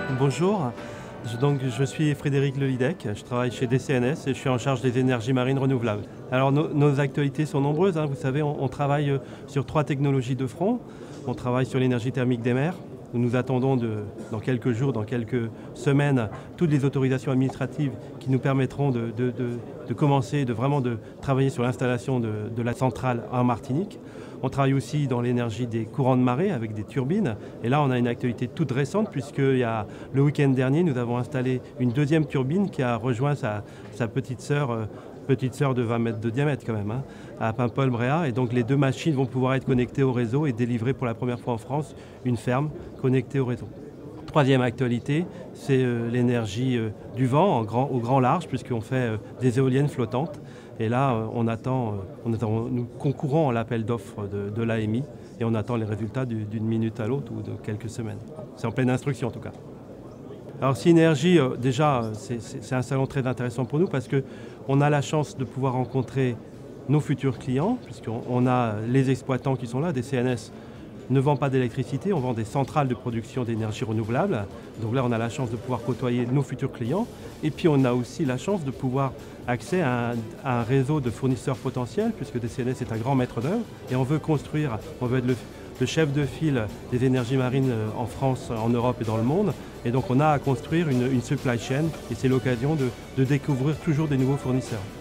Bonjour, je suis Frédéric Lelydec, je travaille chez DCNS et je suis en charge des énergies marines renouvelables. Alors nos actualités sont nombreuses, vous savez, on travaille sur 3 technologies de front. On travaille sur l'énergie thermique des mers, où nous attendons dans quelques jours, dans quelques semaines, toutes les autorisations administratives qui nous permettront de commencer, de travailler sur l'installation de la centrale en Martinique. On travaille aussi dans l'énergie des courants de marée avec des turbines. Et là, on a une actualité toute récente puisque le week-end dernier, nous avons installé une 2e turbine qui a rejoint sa petite sœur de 20 mètres de diamètre quand même, à Paimpol-Bréhat. Et donc les 2 machines vont pouvoir être connectées au réseau et délivrer pour la première fois en France une ferme connectée au réseau. 3e actualité, c'est l'énergie du vent au grand large, puisqu'on fait des éoliennes flottantes. Et là, nous concourons à l'appel d'offres de l'AMI et on attend les résultats d'une minute à l'autre ou de quelques semaines. C'est en pleine instruction en tout cas. Alors Synergie, déjà, c'est un salon très intéressant pour nous parce qu'on a la chance de pouvoir rencontrer nos futurs clients, puisqu'on a les exploitants qui sont là, des CNS ne vend pas d'électricité, on vend des centrales de production d'énergie renouvelable. Donc là, on a la chance de pouvoir côtoyer nos futurs clients. Et puis, on a aussi la chance de pouvoir accéder à un réseau de fournisseurs potentiels, puisque DCNS est un grand maître d'œuvre. Et on veut être le chef de file des énergies marines en France, en Europe et dans le monde. Et donc, on a à construire une supply chain et c'est l'occasion de découvrir toujours des nouveaux fournisseurs.